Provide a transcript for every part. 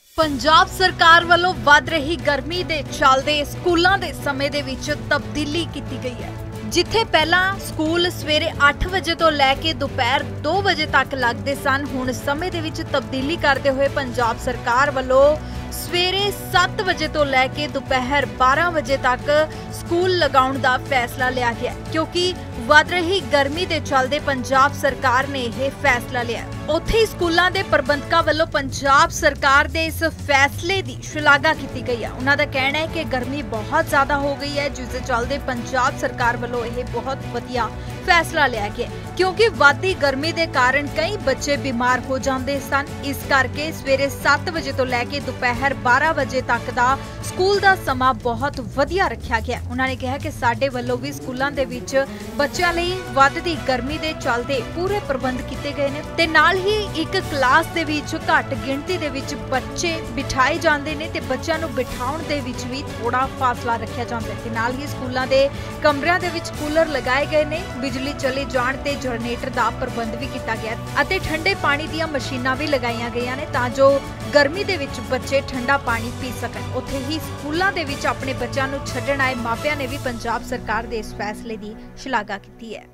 ਪੰਜਾਬ ਸਰਕਾਰ ਵੱਲੋਂ ਵੱਧ ਰਹੀ ਗਰਮੀ ਦੇ ਚੱਲਦੇ ਸਕੂਲਾਂ ਦੇ ਸਮੇਂ ਦੇ ਵਿੱਚ ਤਬਦੀਲੀ ਕੀਤੀ ਗਈ ਹੈ। ਜਿੱਥੇ ਪਹਿਲਾਂ ਸਕੂਲ ਸਵੇਰੇ 8 ਵਜੇ ਤੋਂ ਲੈ ਕੇ ਦੁਪਹਿਰ 2 ਵਜੇ ਤੱਕ ਲੱਗਦੇ ਸਨ, ਹੁਣ ਸਮੇਂ ਦੇ ਵਿੱਚ ਤਬਦੀਲੀ ਕਰਦੇ ਹੋਏ ਪੰਜਾਬ ਸਰਕਾਰ ਵੱਲੋਂ ਸਵੇਰੇ 7 ਵਜੇ ਤੋਂ ਲੈ ਕੇ ਦੁਪਹਿਰ 12 ਵਜੇ ਤੱਕ ਸਕੂਲ ਲਗਾਉਣ ਦਾ ਫੈਸਲਾ ਲਿਆ ਗਿਆ, ਕਿਉਂਕਿ ਵੱਧ ਰਹੀ ਗਰਮੀ ਦੇ ਚੱਲਦੇ ਪੰਜਾਬ ਸਰਕਾਰ ਨੇ ਇਹ ਫੈਸਲਾ ਲਿਆ। ਉੱਥੇ ਹੀ ਸਕੂਲਾਂ ਦੇ ਪ੍ਰਬੰਧਕਾਂ ਵੱਲੋਂ ਪੰਜਾਬ ਸਰਕਾਰ ਦੇ ਇਸ ਫੈਸਲੇ ਦੀ ਸ਼ਲਾਘਾ ਕੀਤੀ ਗਈ ਹੈ। ਉਹਨਾਂ ਦਾ ਕਹਿਣਾ ਹੈ ਕਿ ਗਰਮੀ ਬਹੁਤ ਜ਼ਿਆਦਾ ਹੋ ਗਈ ਹੈ, ਜਿਸ ਦੇ ਚੱਲਦੇ ਪੰਜਾਬ ਸਰਕਾਰ ਵੱਲੋਂ ਇਹ ਬਹੁਤ ਵਧੀਆ ਫੈਸਲਾ ਲਿਆ ਗਿਆ, ਕਿਉਂਕਿ ਵੱਧਦੀ ਗਰਮੀ ਦੇ ਕਾਰਨ ਕਈ ਬੱਚੇ ਬਿਮਾਰ ਹੋ ਜਾਂਦੇ ਸਨ। ਇਸ ਕਰਕੇ ਸਵੇਰੇ 7 ਵਜੇ ਤੋਂ ਲੈ ਕੇ ਦੁਪਹਿਰ 12 ਵਜੇ ਤੱਕ ਦਾ ਸਕੂਲ ਦਾ ਸਮਾਂ ਬਹੁਤ ਵਧੀਆ ਰੱਖਿਆ ਗਿਆ। ਉਹਨਾਂ ਨੇ ਕਿਹਾ ਕਿ ਸਾਡੇ ਵੱਲੋਂ ਵੀ ਸਕੂਲਾਂ ਦੇ ਵਿੱਚ ਬੱਚਿਆਂ ਲਈ ਵੱਧਦੀ ਗਰਮੀ ਦੇ ਚੱਲਦੇ ਪੂਰੇ ਪ੍ਰਬੰਧ ਕੀਤੇ ਗਏ ਨੇ ਤੇ ਨਾਲ ਹੀ ਇੱਕ ਕਲਾਸ ਦੇ ਵਿੱਚ ਘੱਟ ਗਿਣਤੀ ਦੇ ਵਿੱਚ ਬੱਚੇ ਬਿਠਾਏ ਜਾਂਦੇ ਨੇ ਤੇ ਬੱਚਿਆਂ ਨੂੰ ਬਿਠਾਉਣ ਦੇ ਵਿੱਚ ਵੀ ਥੋੜਾ ਫਾਸਲਾ ਰੱਖਿਆ ਜਾਂਦਾ ਹੈ ਤੇ ਨਾਲ ਹੀ ਸਕੂਲਾਂ ਦੇ ਕਮਰਿਆਂ ਦੇ ਵਿੱਚ ਕੂਲਰ ਲਗਾਏ ਗਏ ਨੇ। ਬਿਜਲੀ ਚਲੇ ਜਾਣ ਤੇ ਜਨਰੇਟਰ ਦਾ ਪ੍ਰਬੰਧ ਵੀ ਕੀਤਾ ਗਿਆ ਅਤੇ ਠੰਡੇ ਪਾਣੀ ਦੀਆਂ ਮਸ਼ੀਨਾਂ ਵੀ ਲਗਾਈਆਂ ਗਈਆਂ ਨੇ ਤਾਂ ਜੋ ਗਰਮੀ ਦੇ ਵਿੱਚ ਬੱਚੇ ਠੰਡਾ ਪਾਣੀ ਪੀ ਸਕਣ। ਉੱਥੇ ਹੀ ਸਕੂਲਾਂ ਦੇ ਵਿੱਚ ਆਪਣੇ ਬੱਚਿਆਂ ਨੂੰ ਛੱਡਣ ਆਏ ਮਾਪਿਆਂ ਨੇ ਵੀ ਪੰਜਾਬ ਸਰਕਾਰ ਦੇ ਇਸ ਫੈਸਲੇ ਦੀ ਸ਼ਲਾਘਾ ਕੀਤੀ ਹੈ।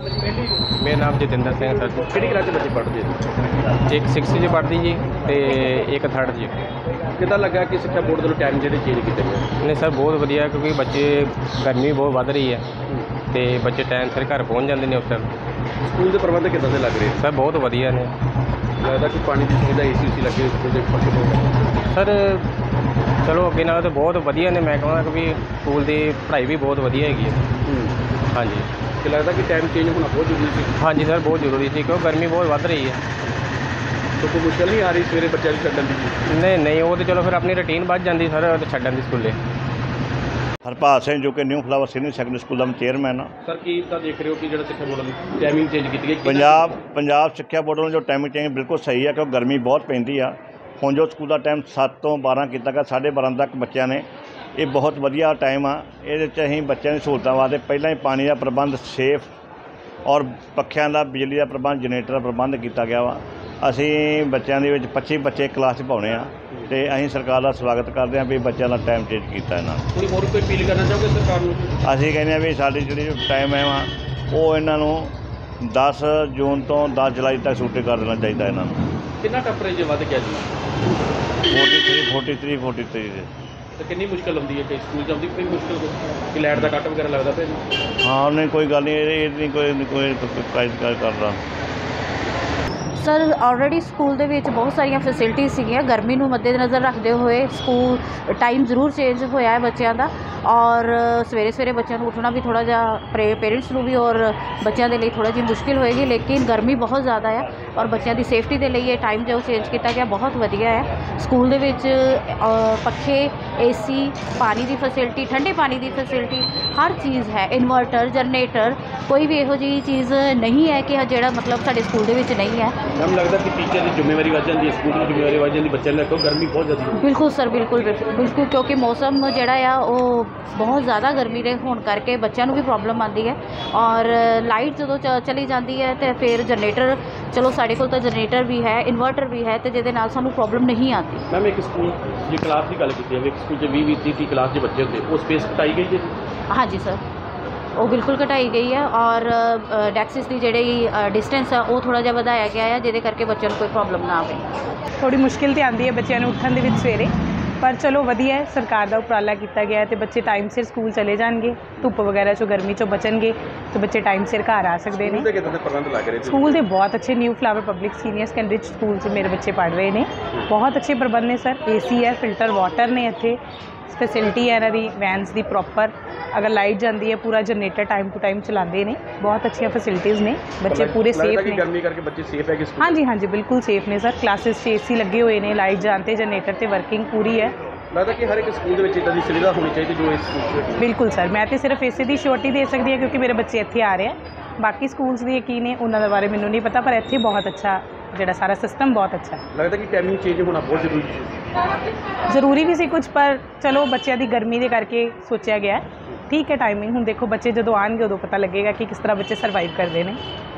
मेरा नाम जितेंद्र सिंह सर जी। ਕਿਹੜੀ ਕਲਾਸ ਦੇ ਬੱਚੇ ਪੜ੍ਹਦੇ ਜੀ? एक 6th जी पढ़ती जी ਤੇ ਇੱਕ 3rd जी। ਕਿੱਦਾਂ ਲੱਗਾ ਕਿ ਸਿੱਖਿਆ ਬੋਰਡ ਵੱਲੋਂ ਟਾਈਮ ਜਿਹੜੇ ਚੇਂਜ ਕੀਤੇ ਗਏ? नहीं सर बहुत ਵਧੀਆ ਕਿਉਂਕਿ ਬੱਚੇ ਗਰਮੀ ਬਹੁਤ ਵੱਧ ਰਹੀ ਹੈ ਤੇ ਬੱਚੇ ਟਾਈਮ ਸਿਰ ਘਰ ਪਹੁੰਚ ਜਾਂਦੇ ਨੇ ਉਸ ਟਾਈਮ। ਸਕੂਲ ਦੇ ਪ੍ਰਬੰਧ ਕਿੱਦਾਂ ਦੇ ਲੱਗ ਰਹੇ? ਸਰ ਬਹੁਤ ਵਧੀਆ ਨੇ। ਲੱਗਦਾ ਕਿ ਪਾਣੀ ਦੀ ਸੁਵਿਧਾ ਏਸੀ ਲੱਗੇ ਸਕੂਲ ਦੇ ਪੱਕੇ? ਸਰ ਚਲੋ ਅੱਗੇ ਨਾਲ ਤਾਂ ਬਹੁਤ ਵਧੀਆ ਨੇ। ਮੈਂ ਕਹਾਂਗਾ ਕਿ ਵੀ ਸਕੂਲ ਦੀ ਪੜ੍ਹਾਈ ਵੀ ਬਹੁਤ ਵਧੀਆ ਹੈਗੀ ਹੈ। ਹਾਂਜੀ ਕਿ ਲੱਗਦਾ ਕਿ ਟਾਈਮ ਚੇਂਜ ਹੋਣਾ ਬਹੁਤ ਜ਼ਰੂਰੀ ਸੀ? ਹਾਂਜੀ ਸਰ ਬਹੁਤ ਜ਼ਰੂਰੀ ਸੀ ਕਿਉਂਕਿ ਗਰਮੀ ਬਹੁਤ ਵੱਧ ਰਹੀ ਹੈ। ਤਾਂ ਕੋਈ ਮੁਸ਼ਕਲ ਨਹੀਂ ਆ ਰਹੀ ਸਵੇਰੇ ਬੱਚਿਆਂ ਨੂੰ ਛੱਡਣ ਦੀ? ਨਹੀਂ ਉਹ ਤਾਂ ਚਲੋ ਫਿਰ ਆਪਣੀ ਰੂਟੀਨ ਵੱਧ ਜਾਂਦੀ ਸਰ ਛੱਡਣ ਦੀ ਸਕੂਲੇ। ਹਰਪਾਲ ਸਿੰਘ ਜੋ ਕਿ new flower senior secondary school ਦਾ ਮੈਂ ਚੇਅਰਮੈਨ ਹਾਂ। ਸਰ ਕੀ ਤਾਂ ਦੇਖ ਰਹੇ ਹੋ ਕਿ ਜਿਹੜਾ ਸਿੱਖਿਆ ਬੋਰਡ ਦੀ ਟਾਈਮਿੰਗ ਚੇਂਜ ਕੀਤੀ ਗਈ? ਪੰਜਾਬ ਸਿੱਖਿਆ ਬੋਰਡ ਵੱਲੋਂ ਜੋ ਟਾਈਮਿੰਗ ਚੇਂਜ ਬਿਲਕੁਲ ਸਹੀ ਹੈ ਕਿਉਂਕਿ ਗਰਮੀ ਬਹੁਤ ਪੈਂਦੀ ਆ। ਹੁਣ ਜੋ ਸਕੂਲ ਦਾ ਟਾਈਮ 7 ਤੋਂ 12 ਕੀਤਾ ਗਿਆ 12:30 ਤੱਕ ਬੱਚਿਆਂ ਨੇ, ਇਹ ਬਹੁਤ ਵਧੀਆ ਟਾਈਮ ਆ। ਇਹਦੇ 'ਚ ਅਸੀਂ ਬੱਚਿਆਂ ਦੀ ਸਹੂਲਤਾਂ ਵਾਸਤੇ ਪਹਿਲਾਂ ਹੀ ਪਾਣੀ ਦਾ ਪ੍ਰਬੰਧ ਸੇਫ ਔਰ ਪੱਖਿਆਂ ਦਾ ਬਿਜਲੀ ਦਾ ਪ੍ਰਬੰਧ ਜਨਰੇਟਰ ਦਾ ਪ੍ਰਬੰਧ ਕੀਤਾ ਗਿਆ ਵਾ। ਅਸੀਂ ਬੱਚਿਆਂ ਦੇ ਵਿੱਚ 25 ਬੱਚੇ ਕਲਾਸ 'ਚ ਪਾਉਣੇ ਆ ਤੇ ਅਸੀਂ ਸਰਕਾਰ ਦਾ ਸਵਾਗਤ ਕਰਦੇ ਹਾਂ ਵੀ ਬੱਚਿਆਂ ਦਾ ਟਾਈਮ ਚੇਂਜ ਕੀਤਾ ਇਹਨਾਂ ਨੇ। ਕੋਈ ਹੋਰ ਕੋਈ ਅਪੀਲ ਕਰਨਾ ਚਾਹੋਗੇ ਸਰਕਾਰ ਨੂੰ? ਅਸੀਂ ਕਹਿੰਦੇ ਹਾਂ ਵੀ ਸਾਡੀ ਜਿਹੜੀ ਟਾਈਮ ਹੈ ਉਹ ਇਹਨਾਂ ਨੂੰ 10 ਜੂਨ ਤੋਂ 10 ਜੁਲਾਈ ਤੱਕ ਛੁੱਟੀ ਕਰ ਦੇਣਾ ਚਾਹੀਦਾ ਇਹਨਾਂ ਨੂੰ। ਕਿੰਨਾ ਟੈਂਪਰੇਚਰ ਵੱਧ ਗਿਆ ਜੀ? 43 ਦੇ। ਤਾਂ ਕਿੰਨੀ ਮੁਸ਼ਕਲ ਆਉਂਦੀ ਹੈ ਕਿ ਸਕੂਲ ਜਾਂਦੀ ਕੋਈ ਮੁਸ਼ਕਲ ਕਿ ਲਾਈਟ ਦਾ ਕੱਟ ਵਗੈਰਾ ਲੱਗਦਾ ਪਿਆ? ਹਾਂ ਨਹੀਂ ਕੋਈ ਗੱਲ ਨਹੀਂ, ਇਹ ਨਹੀਂ ਕੋਈ ਕਰਦਾ। ਸਰ ਆਲਰੇਡੀ ਸਕੂਲ ਦੇ ਵਿੱਚ ਬਹੁਤ ਸਾਰੀਆਂ ਫੈਸਿਲਿਟੀਜ਼ ਸੀਗੀਆਂ। ਗਰਮੀ ਨੂੰ ਮੱਦੇਨਜ਼ਰ ਰੱਖਦੇ ਹੋਏ ਸਕੂਲ ਟਾਈਮ ਜ਼ਰੂਰ ਚੇਂਜ ਹੋਇਆ ਹੈ ਬੱਚਿਆਂ ਦਾ ਔਰ ਸਵੇਰੇ ਬੱਚਿਆਂ ਨੂੰ ਉੱਠਣਾ ਵੀ ਥੋੜ੍ਹਾ ਜਿਹਾ ਪੇਰੈਂਟਸ ਨੂੰ ਵੀ ਔਰ ਬੱਚਿਆਂ ਦੇ ਲਈ ਥੋੜ੍ਹਾ ਜਿਹੀ ਮੁਸ਼ਕਿਲ ਹੋਏਗੀ, ਲੇਕਿਨ ਗਰਮੀ ਬਹੁਤ ਜ਼ਿਆਦਾ ਹੈ ਔਰ ਬੱਚਿਆਂ ਦੀ ਸੇਫਟੀ ਦੇ ਲਈ ਇਹ ਟਾਈਮ ਜੋ ਚੇਂਜ ਕੀਤਾ ਗਿਆ ਬਹੁਤ ਵਧੀਆ ਹੈ। ਸਕੂਲ ਦੇ ਵਿੱਚ ਪੱਖੇ, ਏਸੀ, ਪਾਣੀ ਦੀ ਫੈਸਿਲਿਟੀ, ਠੰਡੇ ਪਾਣੀ ਦੀ ਫੈਸਿਲਿਟੀ, ਹਰ ਚੀਜ਼ ਹੈ। ਇਨਵਰਟਰ, ਜਨਰੇਟਰ, ਕੋਈ ਵੀ ਇਹੋ ਜਿਹੀ ਚੀਜ਼ ਨਹੀਂ ਹੈ ਕਿ ਜਿਹੜਾ ਮਤਲਬ ਸਾਡੇ ਸਕੂਲ ਦੇ ਵਿੱਚ ਨਹੀਂ ਹੈ। ਮੈਨੂੰ ਲੱਗਦਾ ਕਿ ਟੀਚਰ ਦੀ ਜ਼ਿੰਮੇਵਾਰੀ ਵੱਧ ਜਾਂਦੀ ਹੈ, ਸਕੂਲ ਦੀ ਜ਼ਿੰਮੇਵਾਰੀ ਵੱਧ ਜਾਂਦੀ ਬੱਚਿਆਂ ਨੂੰ, ਕਿਉਂਕਿ ਗਰਮੀ ਬਹੁਤ ਜ਼ਿਆਦਾ ਹੈ। ਬਿਲਕੁਲ ਸਰ, ਬਿਲਕੁਲ ਕਿਉਂਕਿ ਮੌਸਮ ਜਿਹੜਾ ਆ ਉਹ ਬਹੁਤ ਜ਼ਿਆਦਾ ਗਰਮੀ ਦੇ ਹੋਣ ਕਰਕੇ ਬੱਚਿਆਂ ਨੂੰ ਵੀ ਪ੍ਰੋਬਲਮ ਆਉਂਦੀ ਹੈ ਔਰ ਲਾਈਟ ਜਦੋਂ ਚਲੀ ਜਾਂਦੀ ਹੈ ਅਤੇ ਫਿਰ ਜਨਰੇਟਰ, ਚਲੋ ਸਾਡੇ ਕੋਲ ਤਾਂ ਜਨਰੇਟਰ ਵੀ ਹੈ, ਇਨਵਰਟਰ ਵੀ ਹੈ ਅਤੇ ਜਿਹਦੇ ਨਾਲ ਸਾਨੂੰ ਪ੍ਰੋਬਲਮ ਨਹੀਂ ਆਉਂਦੀ। ਮੈਮ ਇੱਕ ਸਕੂਲ ਜੇ ਕਲਾਸ ਦੀ ਗੱਲ ਕੀਤੀ ਜਾਵੇ, ਇੱਕ ਸਕੂਲ 'ਚ 20-30 ਕਲਾਸ ਦੇ ਬੱਚੇ ਹੁੰਦੇ, ਉਹ ਸਪੇਸ ਘਟਾਈ ਗਈ ਹੈ? ਹਾਂਜੀ ਸਰ, ਉਹ ਬਿਲਕੁਲ ਘਟਾਈ ਗਈ ਹੈ ਔਰ ਡੈਕਸਿਸ ਦੀ ਜਿਹੜੀ ਡਿਸਟੈਂਸ ਆ ਉਹ ਥੋੜ੍ਹਾ ਜਿਹਾ ਵਧਾਇਆ ਗਿਆ ਹੈ, ਜਿਹਦੇ ਕਰਕੇ ਬੱਚਿਆਂ ਨੂੰ ਕੋਈ ਪ੍ਰੋਬਲਮ ਨਾ ਆਵੇ। ਥੋੜੀ ਮੁਸ਼ਕਿਲ ਤਾਂ ਆਉਂਦੀ ਹੈ ਬੱਚਿਆਂ ਨੂੰ ਉੱਠਣ ਦੇ ਵਿੱਚ ਸਵੇਰੇ, ਪਰ ਚਲੋ ਵਧੀਆ ਹੈ, ਸਰਕਾਰ ਦਾ ਉਪਰਾਲਾ ਕੀਤਾ ਗਿਆ ਅਤੇ ਬੱਚੇ ਟਾਈਮ ਸਿਰ ਸਕੂਲ ਚਲੇ ਜਾਣਗੇ, ਧੁੱਪ ਵਗੈਰਾ 'ਚੋਂ ਗਰਮੀ 'ਚੋਂ ਬਚਣਗੇ ਅਤੇ ਬੱਚੇ ਟਾਈਮ ਸਿਰ ਘਰ ਆ ਸਕਦੇ ਨੇ। ਕਿੱਦਾਂ ਦੇ ਪ੍ਰਬੰਧ ਲੱਗ ਰਹੇ? ਸਕੂਲ ਦੇ ਬਹੁਤ ਅੱਛੇ new flower public senior secondary school 'ਚ ਮੇਰੇ ਬੱਚੇ ਪੜ੍ਹ ਰਹੇ ਨੇ। ਬਹੁਤ ਅੱਛੇ ਪ੍ਰਬੰਧ ਨੇ ਸਰ, ਏਸੀ ਹੈ, ਫਿਲਟਰ ਵਾਟਰ ਨੇ, ਇੱਥੇ ਫੈਸਿਲਿਟੀ ਹੈ ਇਹਨਾਂ ਦੀ ਵੈਨਸ ਦੀ ਪ੍ਰੋਪਰ। ਅਗਰ ਲਾਈਟ ਜਾਂਦੀ ਹੈ ਪੂਰਾ ਜਨਰੇਟਰ ਟਾਈਮ ਟੂ ਟਾਈਮ ਚਲਾਉਂਦੇ ਨੇ। ਬਹੁਤ ਅੱਛੀਆਂ ਫੈਸਿਲਿਟੀਜ਼ ਨੇ, ਬੱਚੇ ਪੂਰੇ ਸੇਫ ਨੇ। ਗਰਮੀ ਕਰਕੇ ਬੱਚੇ ਸੇਫ ਹੈ ਕਿ? ਹਾਂਜੀ ਬਿਲਕੁਲ ਸੇਫ ਨੇ ਸਰ। ਕਲਾਸਿਸ 'ਚ ਏਸੀ ਲੱਗੇ ਹੋਏ ਨੇ, ਲਾਈਟ ਜਾਣ 'ਤੇ ਜਨਰੇਟਰ 'ਤੇ ਵਰਕਿੰਗ ਪੂਰੀ ਹੈ। ਲੱਗਦਾ ਕਿ ਹਰ ਇੱਕ ਸਕੂਲ ਦੇ ਵਿੱਚ ਇੱਦਾਂ ਦੀ ਸੁਵਿਧਾ ਹੋਣੀ ਚਾਹੀਦੀ ਜੋ ਇਸ ਸਕੂਲ 'ਚ? ਬਿਲਕੁਲ ਸਰ, ਮੈਂ ਤਾਂ ਸਿਰਫ ਇਸੇ ਦੀ ਸ਼ੋਰਟੀ ਦੇ ਸਕਦੀ ਹਾਂ ਕਿਉਂਕਿ ਮੇਰੇ ਬੱਚੇ ਇੱਥੇ ਆ ਰਹੇ ਆ। ਬਾਕੀ ਸਕੂਲਸ ਦੀ ਕੀ ਨੇ ਉਹਨਾਂ ਦੇ ਬਾਰੇ ਮੈਨੂੰ ਨਹੀਂ ਪਤਾ, ਪਰ ਇੱਥੇ ਬਹੁਤ ਅੱਛਾ ਜਿਹੜਾ ਸਾਰਾ ਸਿਸਟਮ ਬਹੁਤ ਅੱਛਾ। ਲੱਗਦਾ ਕਿ ਟਾਈਮਿੰਗ ਚੇਂਜ ਹੋਣਾ ਬਹੁਤ ਜ਼ਰੂਰੀ ਜ਼ਰੂਰੀ ਵੀ ਸੀ ਕੁਝ, ਪਰ ਚਲੋ ਬੱਚਿਆਂ ਦੀ ਗਰਮੀ ਦੇ ਕਰਕੇ ਸੋਚਿਆ ਗਿਆ। ਠੀਕ ਹੈ ਟਾਈਮਿੰਗ, ਹੁਣ ਦੇਖੋ ਬੱਚੇ ਜਦੋਂ ਆਉਣਗੇ ਉਦੋਂ ਪਤਾ ਲੱਗੇਗਾ ਕਿ ਕਿਸ ਤਰ੍ਹਾਂ ਬੱਚੇ ਸਰਵਾਈਵ ਕਰਦੇ ਨੇ।